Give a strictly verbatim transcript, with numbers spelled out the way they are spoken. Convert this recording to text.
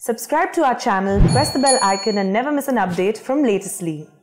Subscribe to our channel, press the bell icon and never miss an update from Latestly.